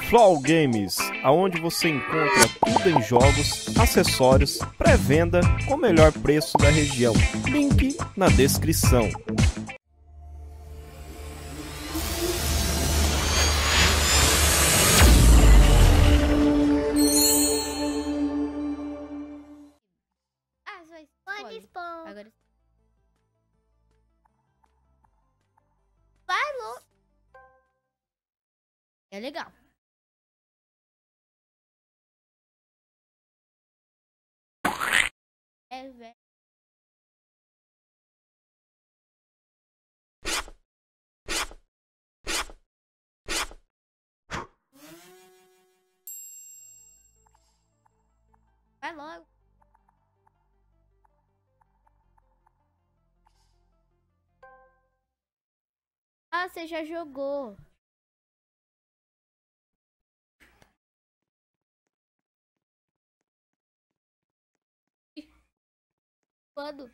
Flow Games, aonde você encontra tudo em jogos, acessórios, pré-venda com o melhor preço da região. Link na descrição. Pode expor. Agora... Falou. É legal. É, velho. Vai logo. Ah, você já jogou. Quando?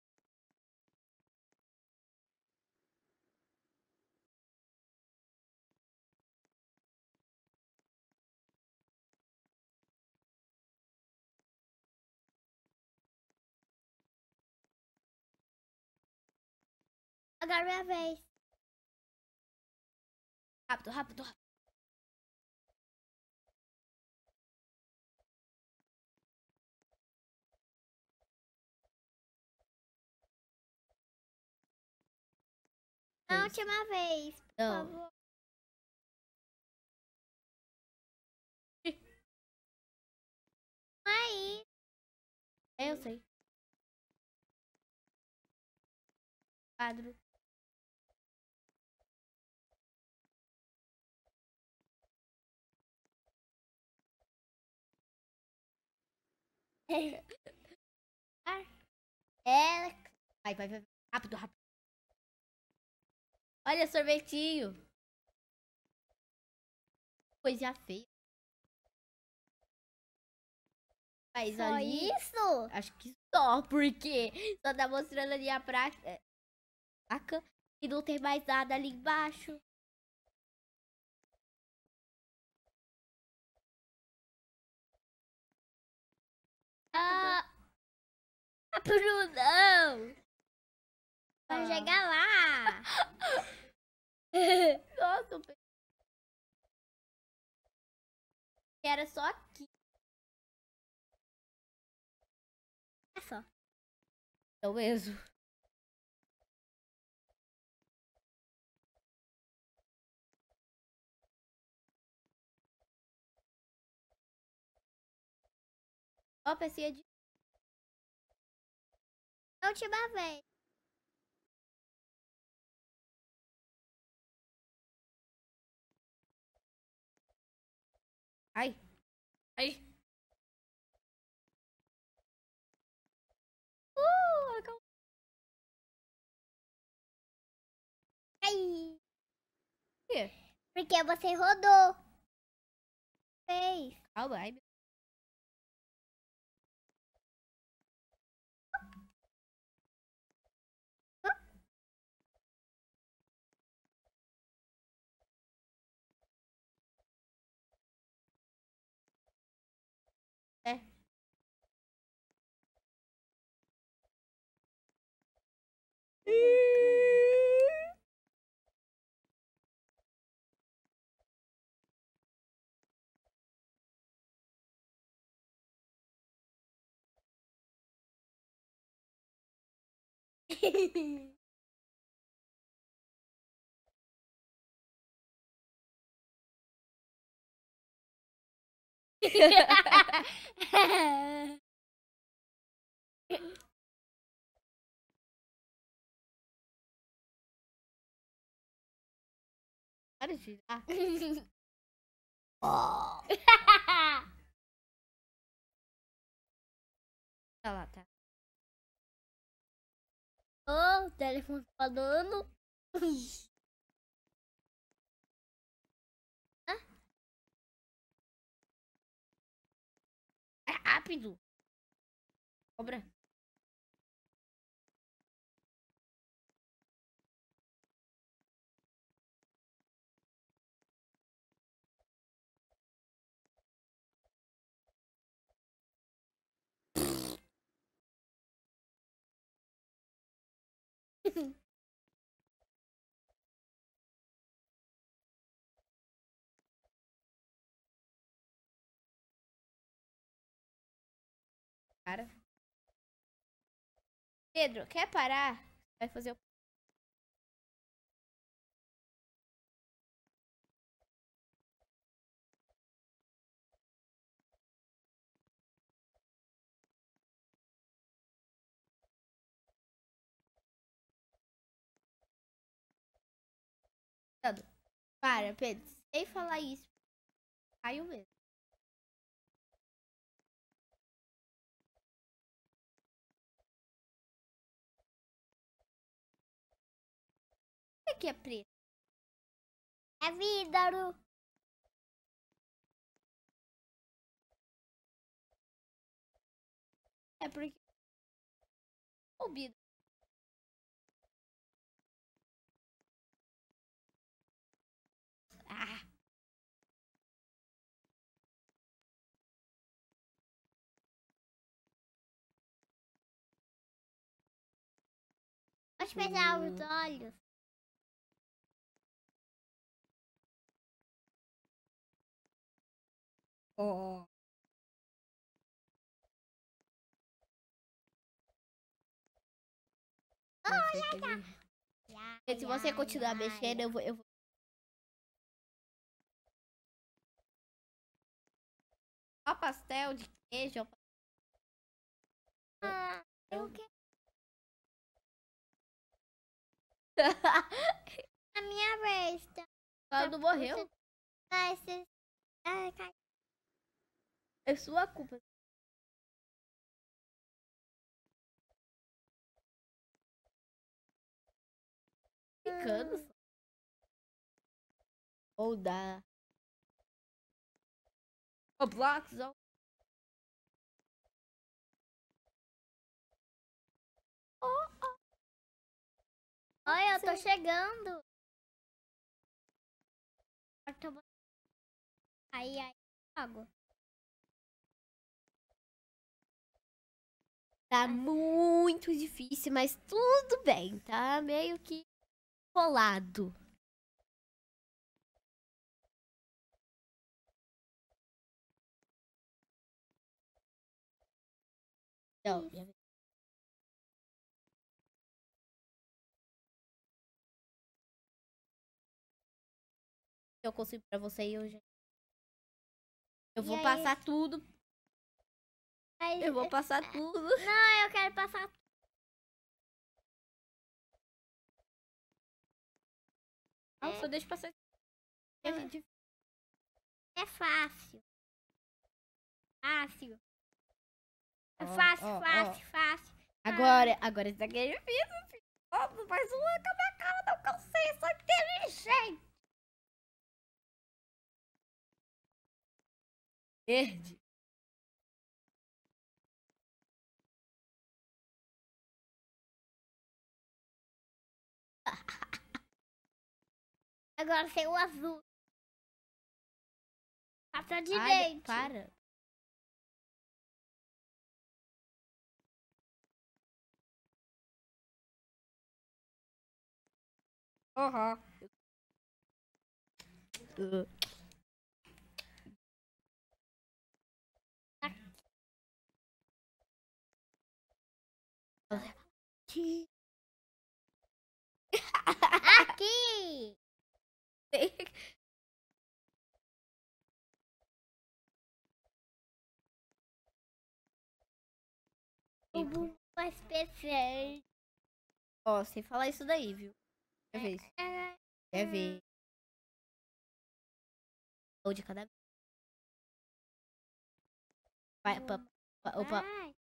Agora é minha vez. Rápido, rápido, rápido. Na última vez, por Não. favor. Aí. É, eu sei. Quadro. Ela. Vai, vai, vai. Rápido, rápido. Olha, sorvetinho. Coisa feia. Mas Só ali... isso? Acho que só, porque só tá mostrando ali a placa e não tem mais nada ali embaixo. Ah. Rápido não. Vai Ah. chegar lá. Nossa, eu pensei que era só aqui. É só. Então mesmo. Ó, pecinha de... A última vez. Ai. Ai. Acabou. Aí. Por quê? Porque você rodou. Fez. Calma, ai. É. Para de tirar. Oh. Tá lá, tá. Oh, o telefone falando. É rápido. Cobra. Cara. Pedro, quer parar? Vai fazer o... Para, Pedro. Sem falar isso. Caiu mesmo. O que é preto? É vidro. É porque... Ouvido. Ah. Pode fechar os olhos. Oh. Se você continuar mexendo, eu vou... Ó, pastel de queijo. Eu quero. A minha vez. Tá? Quando morreu, Ah, esse... Ah, cai. é sua culpa. Ficando. Ou dá. O blocos, ó. Oi, eu tô chegando. Aí, água. Tá muito difícil, mas tudo bem. Tá meio que colado. Não, minha vez. Eu consigo pra você e eu já... Eu vou aí? passar tudo. Aí, Eu vou passar tudo. Não, eu quero passar. Não, só deixa passar. É fácil. Fácil. É Ó, fácil, ó, fácil, fácil. Agora isso aqui é difícil, filho. Ó, mais uma com a minha cara, não cansei, sou inteligente. Verde. Agora tem o azul. Pasta de Olha, dente. para. Aham. Aqui. Aqui. O bumbum especial. Ó, sem falar isso daí, viu? Quer ver? Quer ver? Ou de cada vez. Vai, opa. Vai.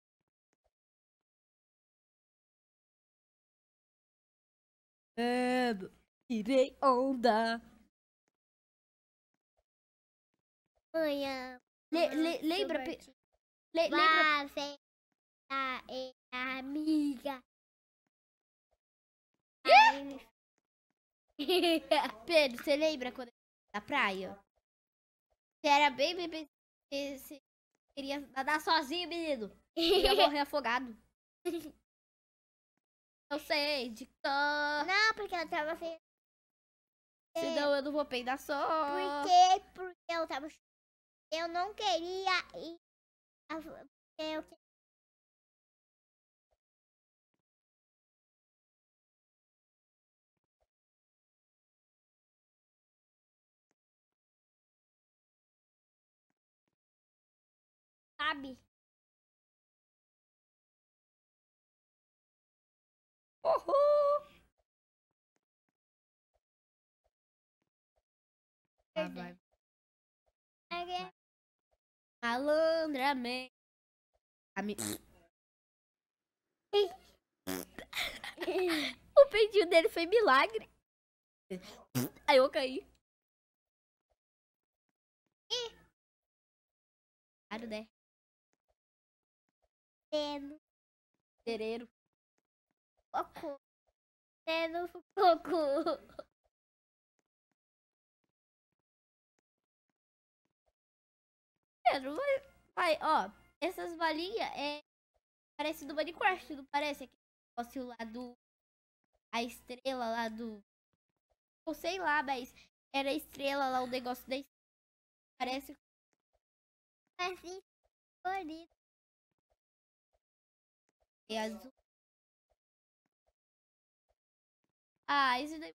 Tirei onda. Manhã. Lembra? Lembra? Você é amiga. Pedro, você lembra quando na praia? Você era bem bebê. Você queria nadar sozinho, menino. Ia morrer afogado. Eu sei, de cor. Não, porque eu tava sem. Senão eu não vou peidar só. Porque eu tava. Eu não queria ir. Eu sabe? Uhul! Ah, vai. Malandramente. O peidinho dele foi milagre. Aí eu caí. Claro, né? Tendo Cereiro. cocô. Tendo cocô. Pedro, vai, ó. Essas balinhas é. Parece do Minecraft, não parece? Aquele negócio lá do. A estrela lá do. Eu sei lá, mas era a estrela lá, o negócio da estrela. Parece Assim, bonito. que é azul. Ah, isso daí.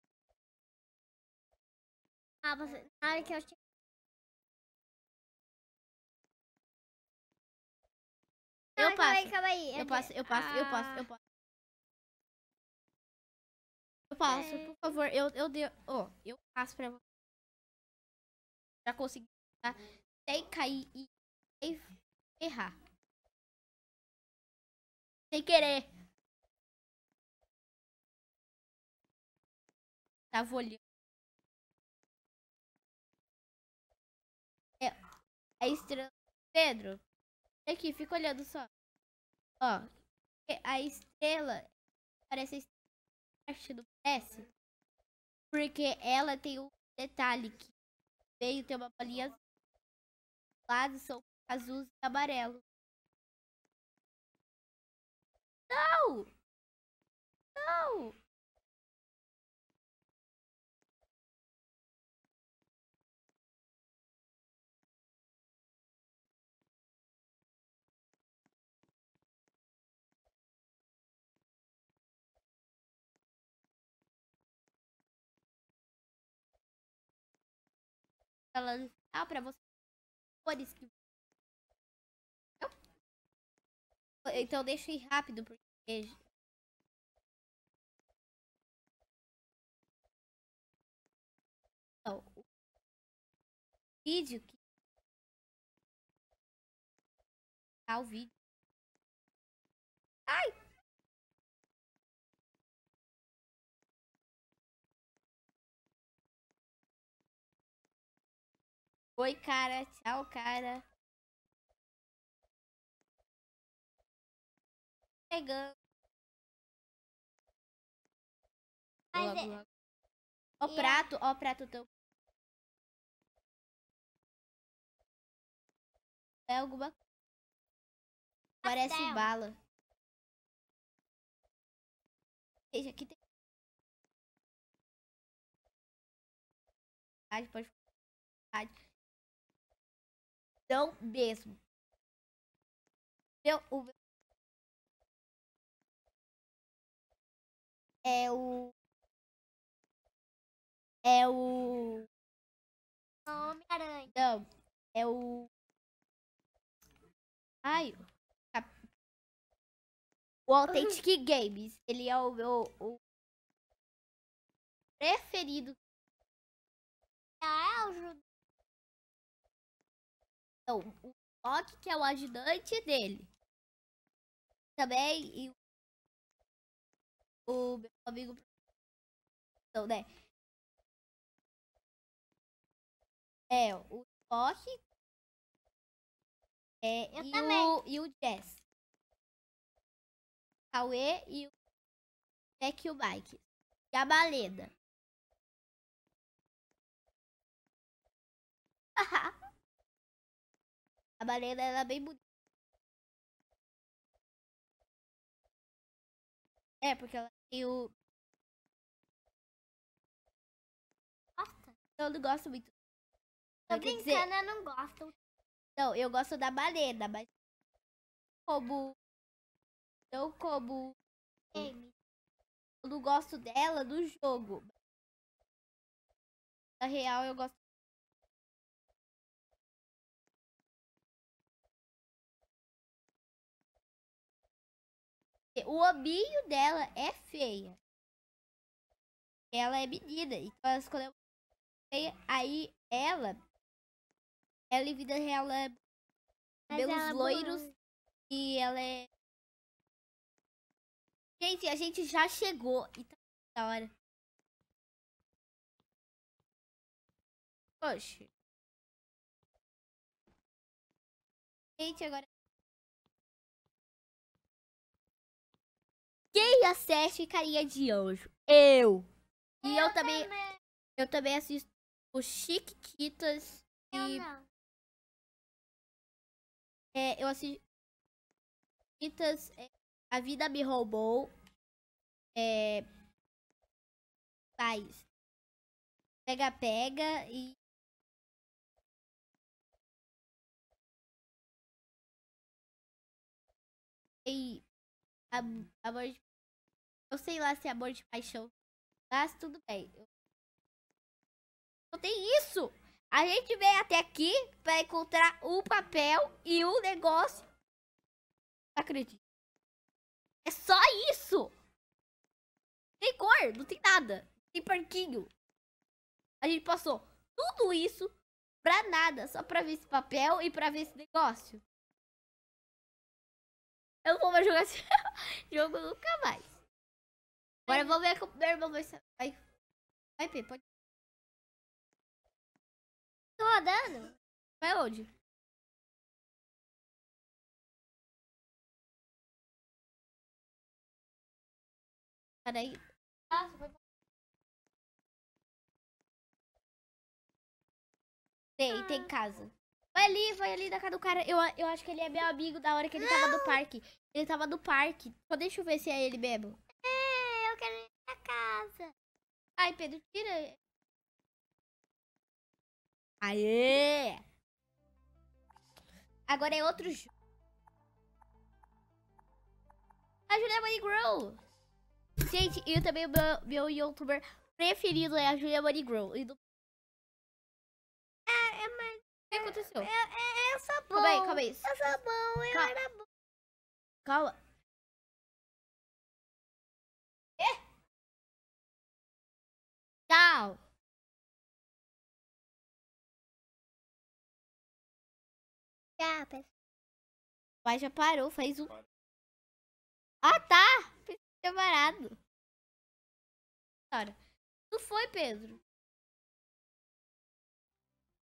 Ah, você. Na hora que eu cheguei. Eu Não, passo. calma aí. Eu passo. Eu passo, por favor. Eu dei. Ó, eu passo pra você. Já consegui. Tá? Sem cair e sem errar. Sem querer. Tava olhando. É, a estrela. Pedro, aqui, fica olhando só. Ó, a estrela parece a estrela, não parece? Porque ela tem um detalhe que veio ter uma bolinha azul. Os lados são azuis e amarelo. Não! Não! Falando final pra você. Cores que. Então deixa eu ir rápido, porque. Então, o vídeo que. Tá o vídeo. Ai! Oi, cara. Tchau, cara. Pegando. Mas Logo, é- logo. Ó, o prato teu. É alguma coisa. Parece Pastel. bala. Veja, aqui tem. Pode ficar. Não mesmo. O meu é o. É o. Homem-Aranha. Não. É o. Ai. O Authentic Games. Ele é o meu. O preferido. Ah, é o Judeu. Não. O Loki, que é o ajudante dele. Também. E o meu amigo. Não, né? É o Loki. Eu e também. e o Jess. Cauê e o Jack e o Mike. E a Balena. A Balena, ela é bem bonita. É, porque ela Eu, Gosta? eu não gosto muito. Tô Quer dizer, brincando, eu não gosto. não, eu gosto da baleena, mas como. Não como. Game. Eu não gosto dela no jogo. Na real, eu gosto. O ombinho dela é feia. Ela é menina. Então ela escolheu feia. Aí ela em vida real, ela é Mas cabelos ela é loiros. boa. E ela é. Gente, a gente já chegou. E tá da hora. Oxe. Gente, agora. Quem assiste Carinha de Anjo? Eu. E eu também assisto o Chiquititas. Eu E não. eu assisto Chiquititas. A Vida Me Roubou. Faz. Pega Pega e. E amor de. Eu sei lá se é amor de paixão. Mas tudo bem. Não tem isso! A gente veio até aqui pra encontrar um papel e um negócio. Não acredito. É só isso! Tem cor, não tem nada. Tem parquinho. A gente passou tudo isso pra nada. Só pra ver esse papel e pra ver esse negócio. Eu não vou mais jogar esse jogo nunca mais. Agora eu vou ver com o meu irmão vai, Pê, pode. Tô rodando. Vai onde? Peraí. Tem casa. Vai ali na casa do cara. Eu acho que ele é meu amigo da hora que ele tava no parque. Ele tava no parque. Só deixa eu ver se é ele mesmo. É, eu quero ir pra casa. Ai, Pedro, tira. Aê! Agora é outro jogo. A Julia Money Grow. Gente, eu também, meu youtuber preferido é a Julia Money Grow. Mas O que aconteceu? eu sou bom. Calma aí. Eu sou bom, eu Calma. era bom. Calma. Tchau. Já, pessoal. Mas já parou, faz um. Ah, tá. Pensei que tinha parado. Cara, não foi, Pedro.